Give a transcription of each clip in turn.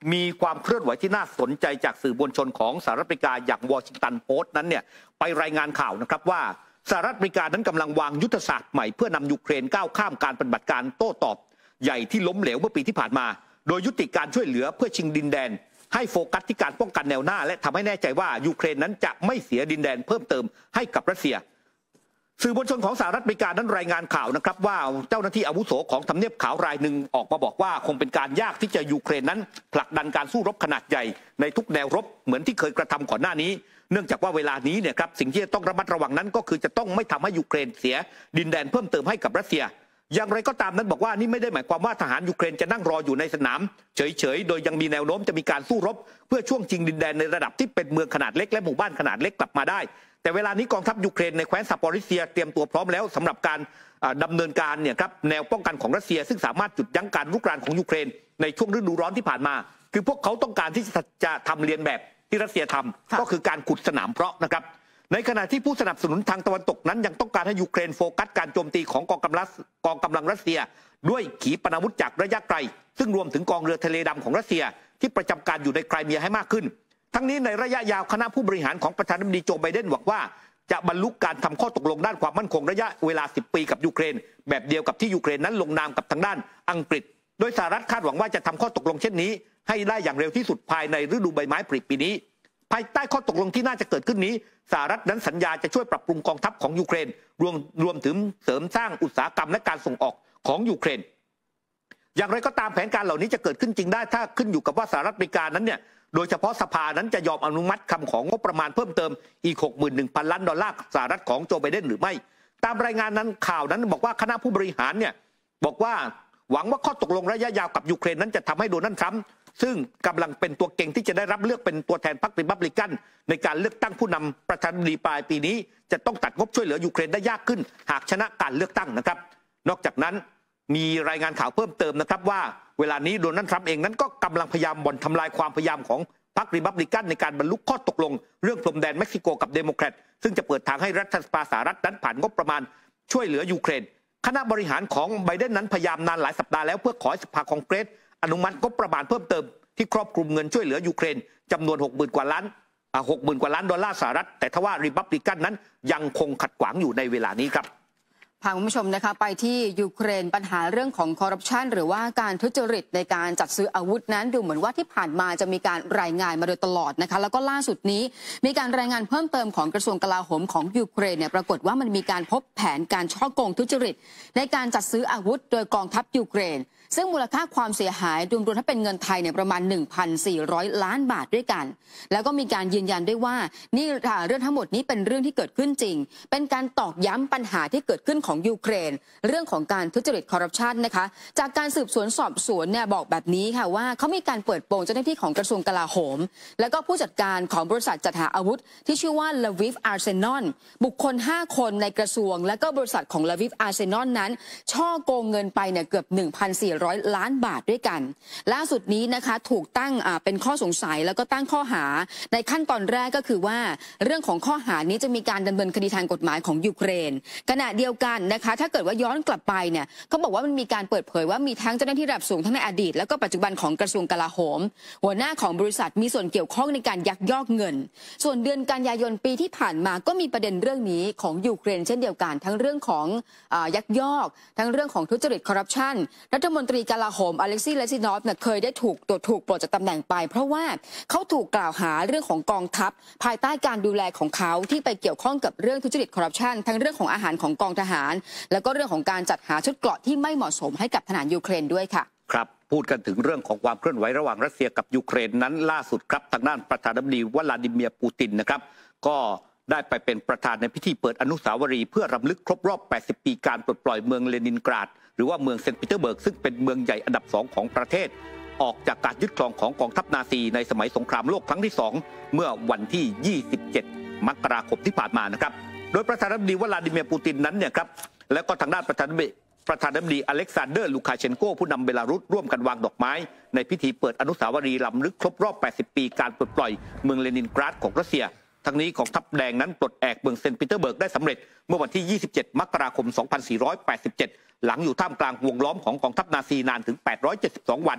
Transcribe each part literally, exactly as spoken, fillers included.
มีความเคลื่อนไหวที่น่าสนใจจากสื่อมวลชนของสหรัฐอเมริกาอย่างวอชิงตันโพสต์นั้นเนี่ยไปรายงานข่าวนะครับว่าสหรัฐอเมริกานั้นกำลังวางยุทธศาสตร์ใหม่เพื่อนำยูเครนก้าวข้ามการปฏิบัติการโต้ตอบใหญ่ที่ล้มเหลวเมื่อปีที่ผ่านมาโดยยุติการช่วยเหลือเพื่อชิงดินแดนให้โฟกัสที่การป้องกันแนวหน้าและทำให้แน่ใจว่ายูเครนนั้นจะไม่เสียดินแดนเพิ่มเติมให้กับรัสเซียสื่อมวลชนของสหรัฐอเมริกานั้นรายงานข่าวนะครับว่าเจ้าหน้าที่อาวุโสของทำเนียบขาวรายหนึ่งออกมาบอกว่าคงเป็นการยากที่จะยูเครนนั้นผลักดันการสู้รบขนาดใหญ่ในทุกแนวรบเหมือนที่เคยกระทำก่อนหน้านี้เนื่องจากว่าเวลานี้เนี่ยครับสิ่งที่จะต้องระมัดระวังนั้นก็คือจะต้องไม่ทำให้ยูเครนเสียดินแดนเพิ่มเติมให้กับรัสเซียอย่างไรก็ตามนั้นบอกว่านี่ไม่ได้หมายความว่าทหารยูเครนจะนั่งรออยู่ในสนามเฉยๆโดยยังมีแนวโน้มจะมีการสู้รบเพื่อช่วงชิงดินแดนในระดับที่เป็นเมืองขนาดเล็กและหมู่บ้านขนาดเล็กกลับมาได้แต่เวลานี้กองทัพยูเครนในแคว้นซาปอริเซียเตรียมตัวพร้อมแล้วสำหรับการดำเนินการเนี่ยครับแนวป้องกันของรัสเซียซึ่งสามารถหยุดยั้งการรุกรานของยูเครนในช่วงฤดูร้อนที่ผ่านมาคือพวกเขาต้องการที่จะทำเลียนแบบที่รัสเซียทำก็คือการขุดสนามเพาะนะครับในขณะที่ผู้สนับสนุนทางตะวันตกนั้นยังต้องการให้ยูเครนโฟกัสการโจมตีของกองกำลังกองกำลังรัสเซียด้วยขีปนาวุธจากระยะไกลซึ่งรวมถึงกองเรือทะเลดำของรัสเซียที่ประจำการอยู่ในไครเมียให้มากขึ้นทั้งนี้ในระยะยาวคณะผู้บริหารของประธานาธิบดีโจไบเดนหวังว่าจะบรรลุการทำข้อตกลงด้านความมั่นคงระยะเวลาสิบปีกับยูเครนแบบเดียวกับที่ยูเครนนั้นลงนามกับทางด้านอังกฤษโดยสหรัฐคาดหวังว่าจะทำข้อตกลงเช่นนี้ให้ได้อย่างเร็วที่สุดภายในฤดูใบไม้ผลิปีนี้ภายใต้ข้อตกลงที่น่าจะเกิดขึ้นนี้สหรัฐนั้นสัญญาจะช่วยปรับปรุงกองทัพของยูเครนรวมรวมถึงเสริมสร้างอุตสาหกรรมและการส่งออกของยูเครนอย่างไรก็ตามแผนการเหล่านี้จะเกิดขึ้นจริงได้ถ้าขึ้นอยู่กับว่าสหรัฐอเมริกานั้นเนี่ยโดยเฉพาะสภานั้นจะยอมอนุมัติคำของงบประมาณเพิ่มเติมอีก หกหมื่นหนึ่งพัน ล้านดอลลาร์สหรัฐของโจไบเดนหรือไม่ตามรายงานนั้นข่าวนั้นบอกว่าคณะผู้บริหารเนี่ยบอกว่าหวังว่าข้อตกลงระยะยาวกับยูเครนนั้นจะทำให้โดนัลด์ทรัมป์ซึ่งกำลังเป็นตัวเก่งที่จะได้รับเลือกเป็นตัวแทนพรรครีพับลิกันในการเลือกตั้งผู้นำประธานาธิบดีปลายปีนี้จะต้องตัดงบช่วยเหลือยูเครนได้ยากขึ้นหากชนะการเลือกตั้งนะครับนอกจากนั้นมีรายงานข่าวเพิ่มเติมนะครับว่าเวลานี้โดนัลด์ทรัมป์เองนั้นก็กำลังพยายามบ่อนทำลายความพยายามของพรรครีพับลิกันในการบรรลุข้อตกลงเรื่องพรมแดนเม็กซิโกกับเดโมแครตซึ่งจะเปิดทางให้รัฐสภาสหรัฐนั้นผ่านงบประมาณช่วยเหลือยูเครนคณะบริหารของไบเดนนั้นพยายามนานหลายสัปดาห์แล้วเพื่อขอให้สภาคองเกรสอนุมัติงบประมาณเพิ่มเติมที่ครอบคลุมเงินช่วยเหลือยูเครนจำนวน หกหมื่น กว่าล้านหกหมื่นกว่าล้านดอลลาร์สหรัฐแต่ทว่ารีพับลิกันนั้นยังคงขัดขวางอยู่ในเวลานี้ครับพาคุณผู้ชมนะคะไปที่ยูเครนปัญหาเรื่องของคอร์รัปชันหรือว่าการทุจริตในการจัดซื้ออาวุธนั้นดูเหมือนว่าที่ผ่านมาจะมีการรายงานมาโดยตลอดนะคะแล้วก็ล่าสุดนี้มีการรายงานเพิ่มเติมของกระทรวงกลาโหมของยูเครนเนี่ยปรากฏว่ามันมีการพบแผนการฉ้อโกงทุจริตในการจัดซื้ออาวุธโดยกองทัพยูเครนซึ่งมูลค่าความเสียหายรวมๆถ้าเป็นเงินไทยเนี่ยประมาณ หนึ่งพันสี่ร้อย ล้านบาทด้วยกันแล้วก็มีการยืนยันด้วยว่านี่เรื่องทั้งหมดนี้เป็นเรื่องที่เกิดขึ้นจริงเป็นการตอกย้ำปัญหาที่เกิดขึ้นของยูเครนเรื่องของการทุจริตคอร์รัปชันนะคะจากการสืบสวนสอบสวนเนี่ยบอกแบบนี้ค่ะว่าเขามีการเปิดโปงเจ้าหน้าที่ของกระทรวงกลาโหมแล้วก็ผู้จัดการของบริษัทจัดหาอาวุธที่ชื่อว่า Lviv Arsenal บุคคลห้าคนในกระทรวงและก็บริษัทของ Lviv Arsenal นั้นช่อโกงเงินไปเนี่ยเกือบ หนึ่งพันสี่ร้อย ล้านบาทด้วยกันล่าสุดนี้นะคะถูกตั้งเป็นข้อสงสัยแล้วก็ตั้งข้อหาในขั้นตอนแรกก็คือว่าเรื่องของข้อหานี้จะมีการดำเนินคดีทางกฎหมายของยูเครนขณะเดียวกันนะคะถ้าเกิดว่าย้อนกลับไปเนี่ยเขาบอกว่ามันมีการเปิดเผยว่ามีทั้งเจ้าหน้าที่ระดับสูงทั้งในอดีตแล้วก็ปัจจุบันของกระทรวงกลาโหมหัวหน้าของบริษัทมีส่วนเกี่ยวข้องในการยักยอกเงินส่วนเดือนกันยายนปีที่ผ่านมาก็มีประเด็นเรื่องนี้ของยูเครนเช่นเดียวกันทั้งเรื่องของยักยอกทั้งเรื่องของทุจริตคอร์รัปชันรัฐมนตรีกลาโหมอเล็กซี่เลซินอฟเนี่ยเคยได้ถูกตัวถูกปลดจากตำแหน่งไปเพราะว่าเขาถูกกล่าวหาเรื่องของกองทัพภายใต้การดูแลของเขาที่ไปเกี่ยวข้องกับเรื่องทุจริตคอร์รัปชันทั้งเรื่องของอาหารของกองทหารแล้วก็เรื่องของการจัดหาชุดเกราะที่ไม่เหมาะสมให้กับทหารยูเครนด้วยค่ะครับพูดกันถึงเรื่องของความเคลื่อนไหวระหว่างรัสเซียกับยูเครนนั้นล่าสุดครับทางด้านประธานาธิบดีวลาดิเมียร์ปูตินนะครับก็ได้ไปเป็นประธานในพิธีเปิดอนุสาวรีย์เพื่อรำลึกครบรอบแปดสิบปีการปลดปล่อยเมืองเลนินกราดหรือว่าเมืองเซนต์ปีเตอร์เบิร์กซึ่งเป็นเมืองใหญ่อันดับสองของประเทศออกจากการยึดครองของกองทัพนาซีในสมัยสงครามโลกครั้งที่สองเมื่อวันที่ยี่สิบเจ็ดมกราคมที่ผ่านมานะครับโดยประธานาธิบดีวลาดิเมียร์ปูตินนั้นเนี่ยครับแล้วก็ทางด้านประธานาธิบดีประธานาธิบดีอเล็กซานเดอร์ลูคาเชนโกผู้นำเบลารุสร่วมกันวางดอกไม้ในพิธีเปิดอนุสาวรีย์รำลึกครบรอบแปดสิบปีการปลดปล่อยเมืองเลนินกราดของรัสเซียทั้งนี้กองทัพแดงนั้นปลดแอกเมืองเซนต์ปีเตอร์เบิร์กได้สำเร็จเมื่อวันที่ยี่สิบเจ็ดมกราคมสองพันสี่ร้อยแปดสิบเจ็ดหลังอยู่ท่ามกลางวงล้อมของกองทัพนาซีนานถึงแปดร้อยเจ็ดสิบสองวัน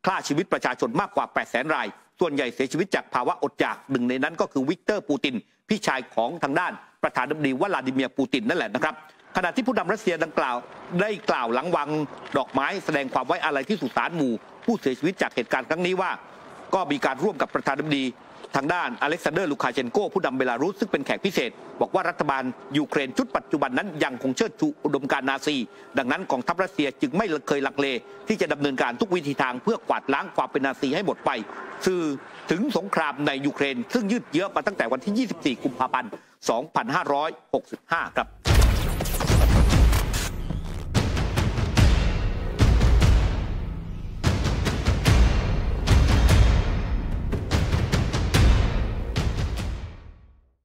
ฆ่าชีวิตประชาชนมากกว่า แปดแสน รายส่วนใหญ่เสียชีวิตจากภาวะอดอยากหนึ่งในนั้นก็คือวิกเตอร์ปูตินพี่ชายของทางด้านประธานาธิบดีวลาดิเมียร์ปูตินนั่นแหละนะครับขณะที่ผู้นำรัสเซียดังกล่าวได้กล่าวหลังวางดอกไม้แสดงความไว้อาลัยที่สุสานหมู่ผู้เสียชีวิตจากเหตุการณ์ครั้งนี้ว่าก็มีการร่วมกับประธานาธิบดีทางด้านอเล็กซานเดอร์ลูคาเชนโกผู้นำเบลารุสซึ่งเป็นแขกพิเศษบอกว่ารัฐบาลยูเครนชุดปัจจุบันนั้นยังคงเชิดชูอุดมการณ์นาซีดังนั้นกองทัพรัสเซียจึงไม่เคยลังเลที่จะดำเนินการทุกวิธีทางเพื่อกวาดล้างความเป็นนาซีให้หมดไปสื่อถึงสงครามในยูเครนซึ่งยืดเยื้อมาตั้งแต่วันที่ยี่สิบสี่กุมภาพันธ์สองพันห้าร้อยหกสิบห้าครับ